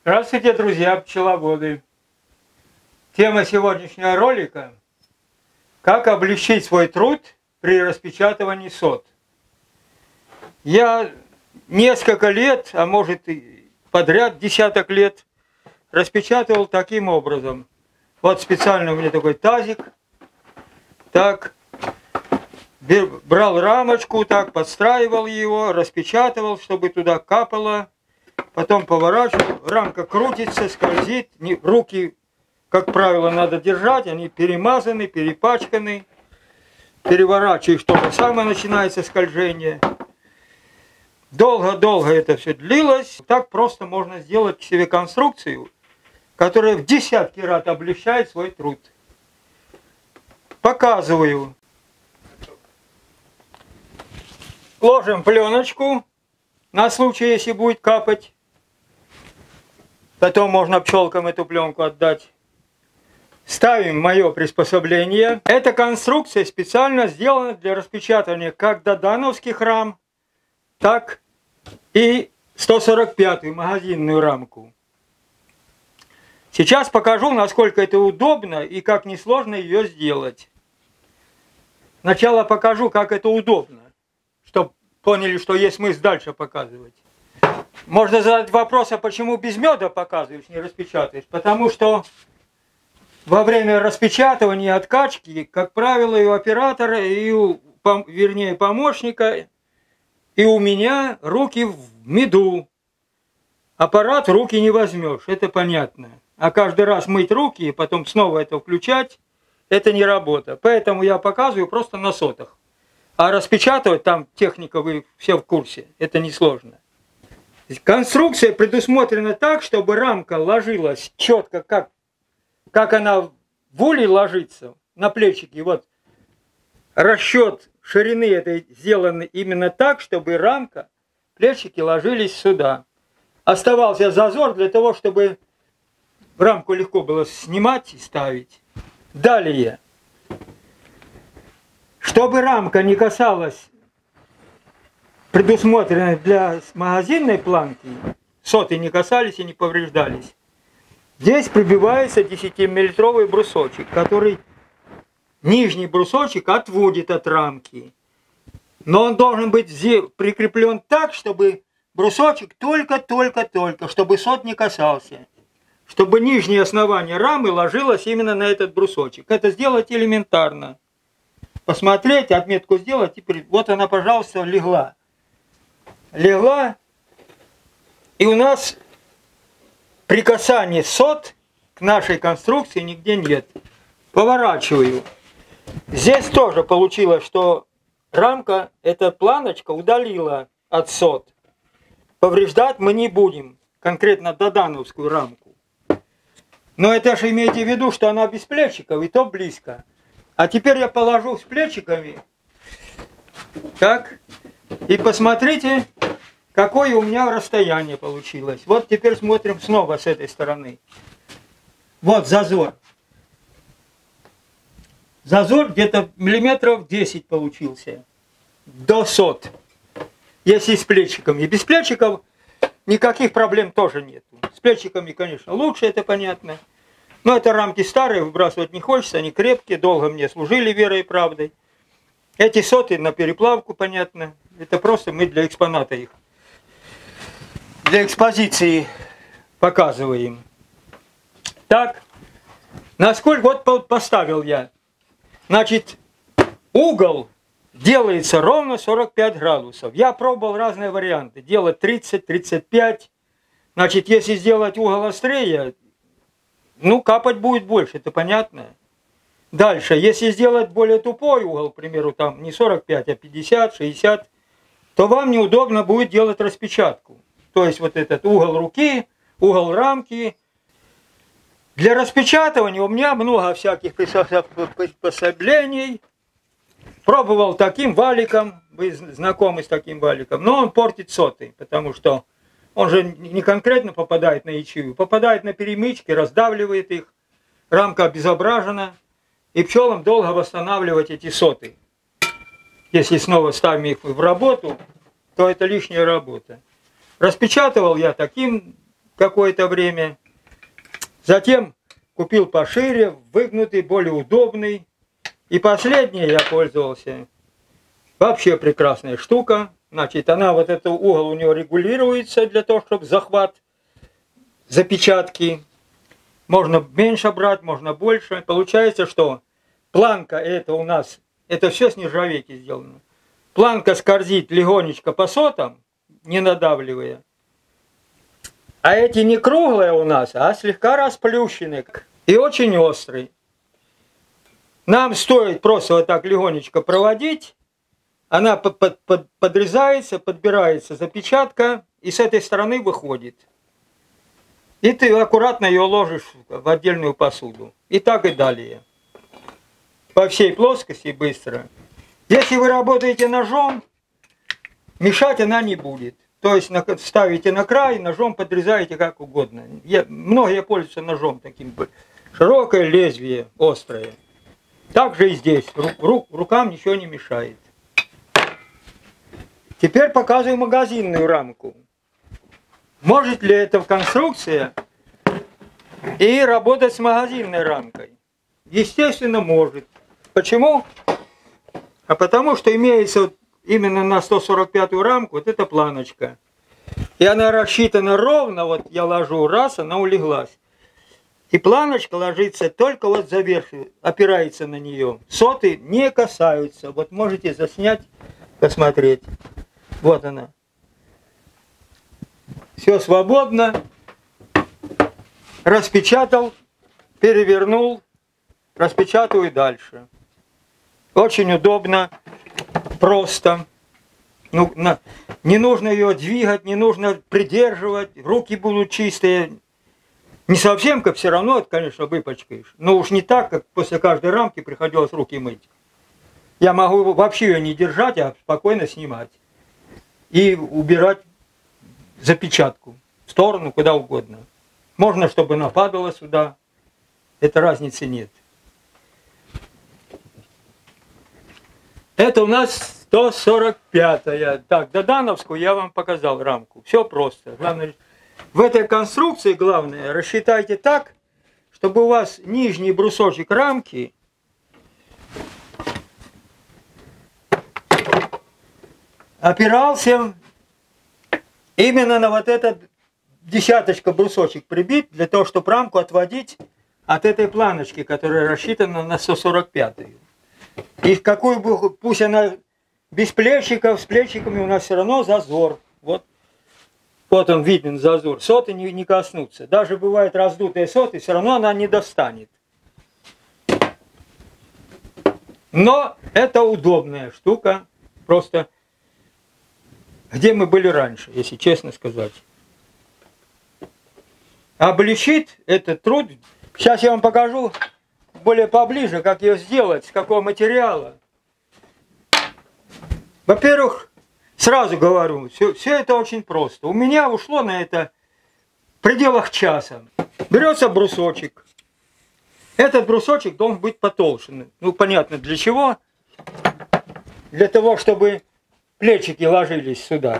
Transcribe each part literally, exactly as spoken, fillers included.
Здравствуйте, друзья пчеловоды! Тема сегодняшнего ролика – как облегчить свой труд при распечатывании сот. Я несколько лет, а может и подряд десяток лет, распечатывал таким образом. Вот специально у меня такой тазик. Так, брал рамочку, так подстраивал его, распечатывал, чтобы туда капало. Потом поворачиваю, рамка крутится, скользит, руки, как правило, надо держать, они перемазаны, перепачканы. Переворачиваешь, то же самое, начинается скольжение. Долго-долго это все длилось. Так просто можно сделать себе конструкцию, которая в десятки раз облегчает свой труд. Показываю. Ложим пленочку на случай, если будет капать. Потом можно пчелкам эту пленку отдать. Ставим мое приспособление. Эта конструкция специально сделана для распечатывания как додановских рам, так и сто сорок пятую магазинную рамку. Сейчас покажу, насколько это удобно и как несложно ее сделать. Сначала покажу, как это удобно, чтобы поняли, что есть смысл дальше показывать. Можно задать вопрос, а почему без меда показываешь, не распечатаешь? Потому что во время распечатывания и откачки, как правило, и у оператора, и у, вернее, помощника, и у меня руки в меду. Аппарат руки не возьмешь, это понятно. А каждый раз мыть руки и потом снова это включать, это не работа. Поэтому я показываю просто на сотах. А распечатывать там техника, вы все в курсе, это несложно. Конструкция предусмотрена так, чтобы рамка ложилась четко, как, как она в улей ложится на плечики. Вот расчет ширины этой сделан именно так, чтобы рамка, плечики ложились сюда. Оставался зазор для того, чтобы рамку легко было снимать и ставить. Далее, чтобы рамка не касалась предусмотренной для магазинной планки, соты не касались и не повреждались. Здесь прибивается десятимиллиметровый брусочек, который нижний брусочек отводит от рамки. Но он должен быть прикреплен так, чтобы брусочек только-только-только, чтобы сот не касался. Чтобы нижнее основание рамы ложилось именно на этот брусочек. Это сделать элементарно. Посмотреть, отметку сделать, и вот она, пожалуйста, легла. Легла, и у нас прикасания сот к нашей конструкции нигде нет. Поворачиваю. Здесь тоже получилось, что рамка, эта планочка удалила от сот. Повреждать мы не будем, конкретно додановскую рамку. Но это же имейте в виду, что она без плечиков, и то близко. А теперь я положу с плечиками. Так. И посмотрите, какое у меня расстояние получилось. Вот теперь смотрим снова с этой стороны. Вот зазор. Зазор где-то миллиметров десять получился. До сот. Если с плечиками. Без плечиков никаких проблем тоже нет. С плечиками, конечно, лучше, это понятно. Но это рамки старые, выбрасывать не хочется. Они крепкие, долго мне служили верой и правдой. Эти соты на переплавку, понятно. Это просто мы для экспоната их, для экспозиции показываем. Так, насколько вот поставил я. Значит, угол делается ровно сорок пять градусов. Я пробовал разные варианты. Делать тридцать, тридцать пять. Значит, если сделать угол острее, ну, капать будет больше, это понятно. Дальше, если сделать более тупой угол, к примеру, там не сорок пять, а пятьдесят, шестьдесят, то вам неудобно будет делать распечатку. То есть вот этот угол руки, угол рамки. Для распечатывания у меня много всяких приспособлений. Пробовал таким валиком, вы знакомы с таким валиком, но он портит соты, потому что он же не конкретно попадает на ячею, попадает на перемычки, раздавливает их, рамка обезображена. И пчелам долго восстанавливать эти соты. Если снова ставим их в работу, то это лишняя работа. Распечатывал я таким какое-то время. Затем купил пошире, выгнутый, более удобный. И последний я пользовался. Вообще прекрасная штука. Значит, она, вот этот угол у нее регулируется для того, чтобы захват запечатки. Можно меньше брать, можно больше. Получается, что планка это у нас, это все с нержавейки сделано. Планка скользит легонечко по сотам, не надавливая. А эти не круглые у нас, а слегка расплющенные и очень острые. Нам стоит просто вот так легонечко проводить. Она под, под, под, подрезается, подбирается запечатка, и с этой стороны выходит. И ты аккуратно ее ложишь в отдельную посуду. И так и далее. По всей плоскости быстро. Если вы работаете ножом, мешать она не будет. То есть ставите на край, ножом подрезаете как угодно. Я, многие пользуются ножом таким. Широкое лезвие, острое. Так же и здесь. Ру, ру, рукам ничего не мешает. Теперь показываю магазинную рамку. Может ли эта конструкция и работать с магазинной рамкой? Естественно, может. Почему? А потому что имеется вот именно на сто сорок пятую рамку вот эта планочка. И она рассчитана ровно, вот я ложу раз, она улеглась. И планочка ложится только вот за верх, опирается на нее. Соты не касаются. Вот можете заснять, посмотреть. Вот она. Все свободно. Распечатал, перевернул, распечатываю дальше. Очень удобно, просто. Ну, на, не нужно ее двигать, не нужно придерживать. Руки будут чистые. Не совсем, как все равно, это, конечно, выпачкаешь. Но уж не так, как после каждой рамки приходилось руки мыть. Я могу вообще ее не держать, а спокойно снимать. И убирать запечатку в сторону, куда угодно. Можно, чтобы она падала сюда. Это разницы нет. Это у нас сто сорок пятая. Так, додановскую я вам показал рамку. Все просто. Главное, в этой конструкции главное рассчитайте так, чтобы у вас нижний брусочек рамки опирался именно на вот этот десяточка брусочек прибит, для того, чтобы рамку отводить от этой планочки, которая рассчитана на сто сорок пятую. И в какую бы, пусть она без плечиков, с плечиками у нас все равно зазор. Вот, вот он виден зазор. Соты не, не коснутся. Даже бывают раздутые соты, все равно она не достанет. Но это удобная штука. Просто где мы были раньше, если честно сказать. Облегчит этот труд. Сейчас я вам покажу более поближе, как ее сделать, с какого материала. Во-первых, сразу говорю, все, все это очень просто. У меня ушло на это в пределах часа. Берется брусочек. Этот брусочек должен быть потолще. Ну, понятно, для чего? Для того, чтобы плечики ложились сюда.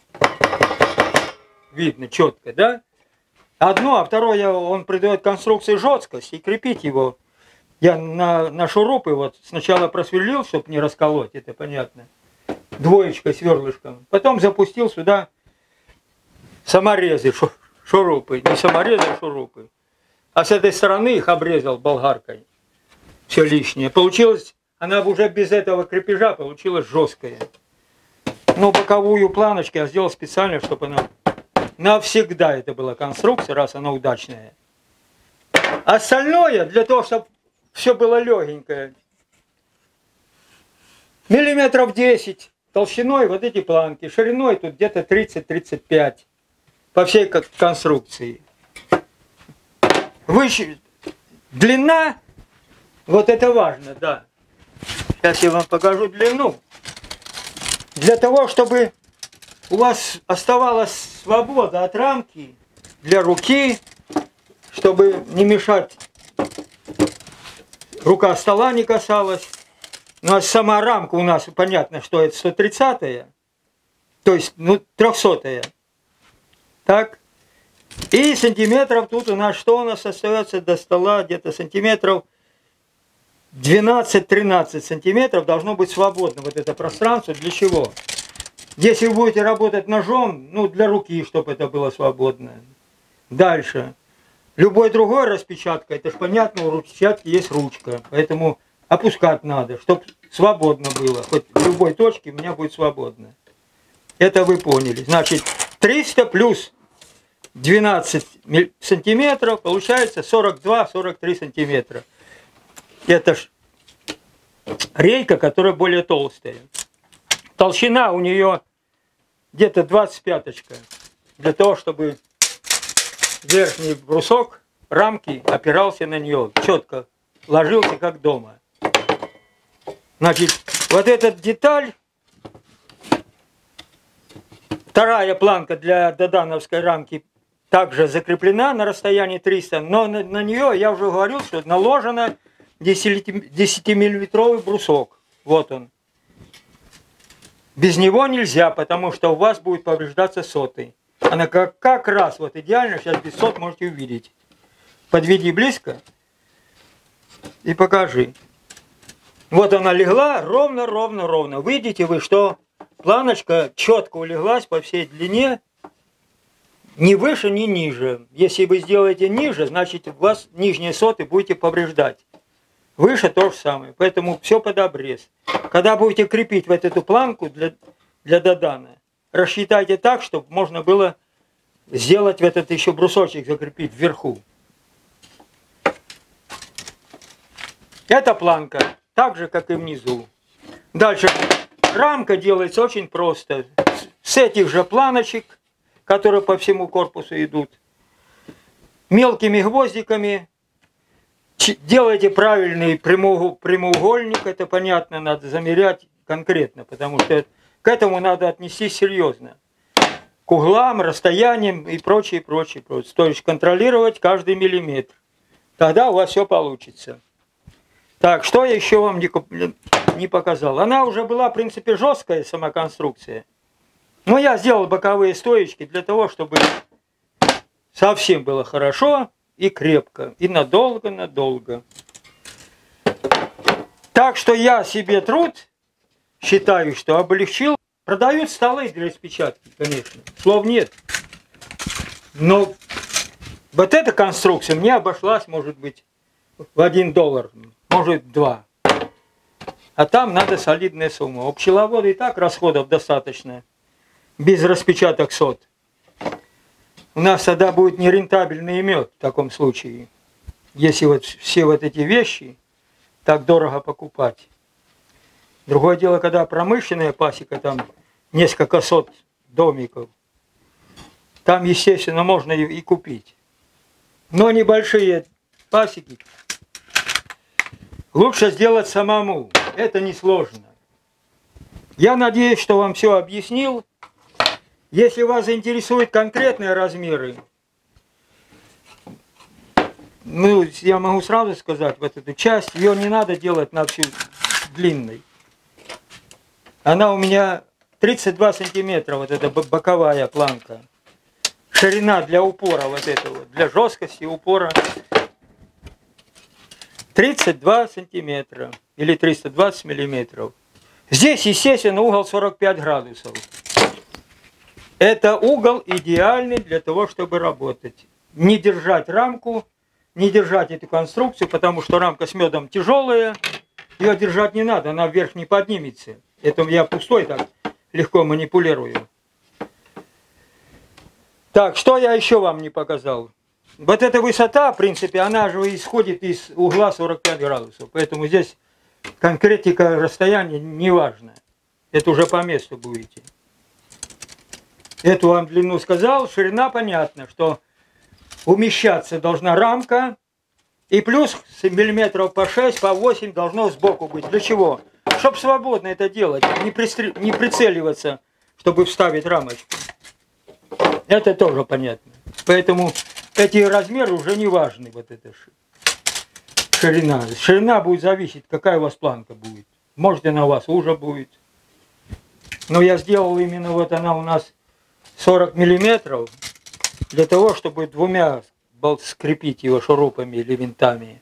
Видно четко, да? Одно, а второе, он придает конструкции жесткость, и крепить его. Я на, на шурупы вот сначала просверлил, чтобы не расколоть, это понятно. Двоечкой, сверлышком. Потом запустил сюда саморезы, шурупы. Не саморезы, а шурупы. А с этой стороны их обрезал болгаркой. Все лишнее. Получилось, она уже без этого крепежа получилась жесткая. Но боковую планочку я сделал специально, чтобы она навсегда это была конструкция, раз она удачная. Остальное, для того, чтобы все было легенькое, миллиметров десять толщиной вот эти планки, шириной тут где-то тридцать-тридцать пять по всей конструкции. Выше, длина, вот это важно, да. Сейчас я вам покажу длину. Для того, чтобы у вас оставалась свобода от рамки для руки, чтобы не мешать, рука стола не касалась. Ну а сама рамка у нас, понятно, что это сто тридцатая, то есть ну, трехсотая. Так, И сантиметров тут у нас, что у нас остается до стола, где-то сантиметров двенадцать-тринадцать сантиметров должно быть свободно вот это пространство. Для чего? Если вы будете работать ножом, ну для руки, чтобы это было свободно. Дальше. Любой другой распечатка, это же понятно, у распечатки есть ручка. Поэтому опускать надо, чтобы свободно было. Хоть в любой точке у меня будет свободно. Это вы поняли. Значит, триста плюс двенадцать сантиметров, получается сорок два — сорок три сантиметра. Это ж рейка, которая более толстая. Толщина у нее где-то двадцать пяточка. Для того, чтобы верхний брусок рамки опирался на нее. Четко ложился, как дома. Значит, вот эта деталь, вторая планка для додановской рамки, также закреплена на расстоянии триста, но на, на нее, я уже говорил, что наложено десятимиллиметровый брусок. Вот он. Без него нельзя, потому что у вас будет повреждаться сотый. Она как, как раз вот идеально, сейчас без сот можете увидеть. Подведи близко и покажи. Вот она легла ровно, ровно, ровно. Видите вы, что планочка четко улеглась по всей длине, ни выше, ни ниже. Если вы сделаете ниже, значит у вас нижние соты будете повреждать. Выше то же самое. Поэтому все под обрез. Когда будете крепить вот эту планку для, для додана, рассчитайте так, чтобы можно было сделать в этот еще брусочек, закрепить вверху. Эта планка так же, как и внизу. Дальше. Рамка делается очень просто. С этих же планочек, которые по всему корпусу идут, мелкими гвоздиками делайте правильный прямоугольник. Это понятно, надо замерять конкретно, потому что к этому надо отнестись серьезно. К углам, расстояниям и прочее, прочее, прочее. То есть контролировать каждый миллиметр. Тогда у вас все получится. Так, что я еще вам не, не показал? Она уже была, в принципе, жесткая сама конструкция. Но я сделал боковые стоечки для того, чтобы совсем было хорошо и крепко. И надолго-надолго. Так что я себе труд считаю, что облегчил. Продают столы для распечатки, конечно. Слов нет. Но вот эта конструкция мне обошлась, может быть, в один доллар. Может, два. А там надо солидная сумма. У пчеловода и так расходов достаточно. Без распечаток сот. У нас тогда будет нерентабельный мед в таком случае. Если вот все вот эти вещи так дорого покупать. Другое дело, когда промышленная пасека, там несколько сот домиков. Там, естественно, можно и, и купить. Но небольшие пасеки лучше сделать самому. Это несложно. Я надеюсь, что вам все объяснил. Если вас интересуют конкретные размеры, ну, я могу сразу сказать, вот эту часть, ее не надо делать на всю длинной. Она у меня тридцать два сантиметра, вот эта боковая планка. Ширина для упора вот этого, для жесткости упора тридцать два сантиметра или триста двадцать миллиметров. Здесь, естественно, угол сорок пять градусов. Это угол идеальный для того, чтобы работать. Не держать рамку, не держать эту конструкцию, потому что рамка с медом тяжелая. Ее держать не надо, она вверх не поднимется. Это я пустой так легко манипулирую. Так, что я еще вам не показал? Вот эта высота, в принципе, она же исходит из угла сорок пять градусов. Поэтому здесь конкретика расстояния не важна. Это уже по месту будете. Эту вам длину сказал, ширина понятно, что умещаться должна рамка. И плюс миллиметров по шесть, по восемь должно сбоку быть. Для чего? Чтобы свободно это делать, не, пристр... не прицеливаться, чтобы вставить рамочку. Это тоже понятно. Поэтому эти размеры уже не важны. Вот эта ширина. Ширина будет зависеть, какая у вас планка будет. Может, она у вас уже будет. Но я сделал именно вот она у нас сорок миллиметров. для того, чтобы двумя скрепить его шурупами или винтами.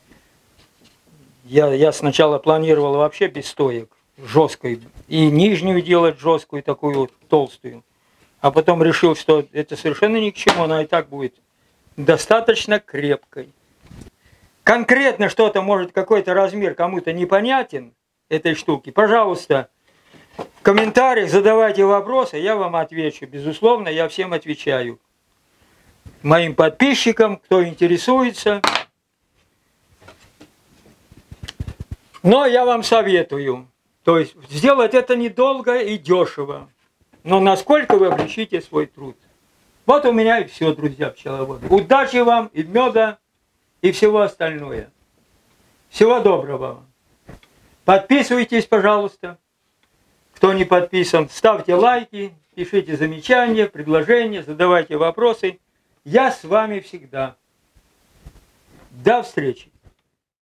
Я, я сначала планировал вообще без стоек, жесткой, и нижнюю делать жесткую, такую вот толстую. А потом решил, что это совершенно ни к чему, она и так будет достаточно крепкой. Конкретно что-то, может, какой-то размер кому-то непонятен этой штуки, пожалуйста, в комментариях задавайте вопросы, я вам отвечу. Безусловно, я всем отвечаю. Моим подписчикам, кто интересуется. Но я вам советую, то есть сделать это недолго и дешево. Но насколько вы облегчите свой труд. Вот у меня и все, друзья пчеловоды. Удачи вам и меда, и всего остального. Всего доброго вам. Подписывайтесь, пожалуйста. Кто не подписан, ставьте лайки, пишите замечания, предложения, задавайте вопросы. Я с вами всегда. До встречи.